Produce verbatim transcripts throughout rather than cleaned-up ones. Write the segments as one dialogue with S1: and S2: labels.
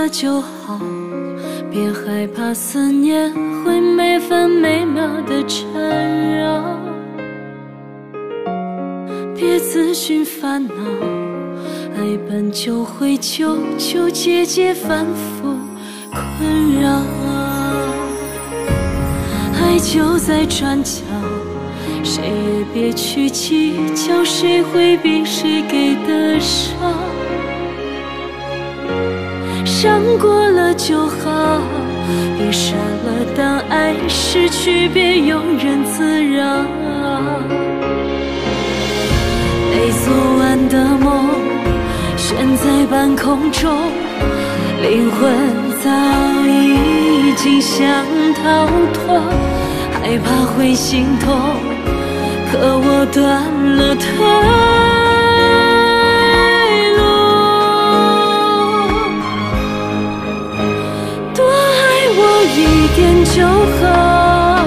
S1: 了就好，别害怕思念会每分每秒的缠绕。别自寻烦恼，爱本就会纠纠结结反复困扰。爱就在转角，谁也别去计较谁会比谁给的少。伤过了就好，别傻了，当爱失去别庸人自扰。没做完的梦悬在半空中，灵魂早已经想逃脱，害怕会心痛，可我断了腿。一点就好，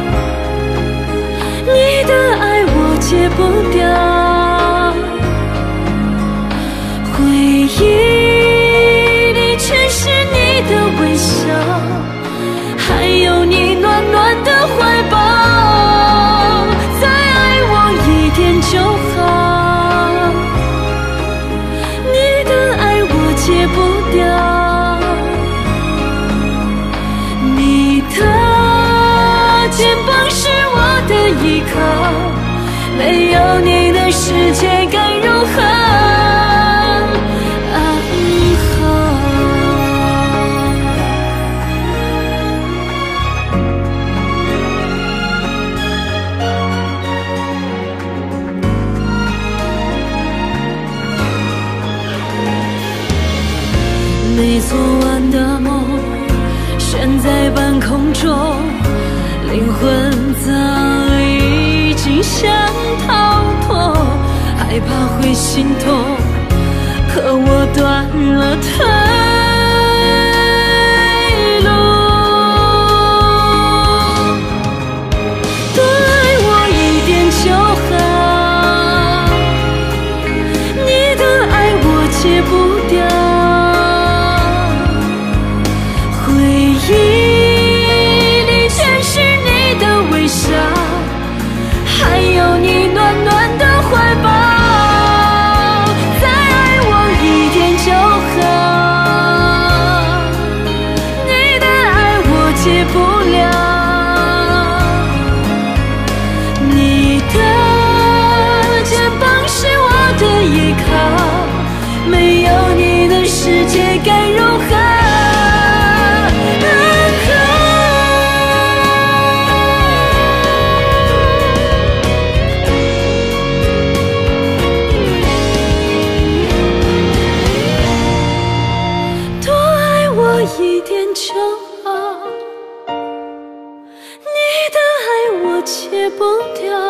S1: 你的爱我戒不掉，回忆里全是你的微笑，还有你暖暖的怀抱。再爱我一点就好，你的爱我戒不掉。肩膀是我的依靠，没有你的世界该如何安好？没做完的梦悬在半空中，灵魂早已经想逃脱，害怕会心痛，可我断了退路。多爱我一点就好，你的爱我戒不掉，回忆还有你暖暖的怀抱。再爱我一点就好，你的爱我戒不了，你的肩膀是我的依靠，没有你的世界该如何？一点就好，你的爱我戒不掉。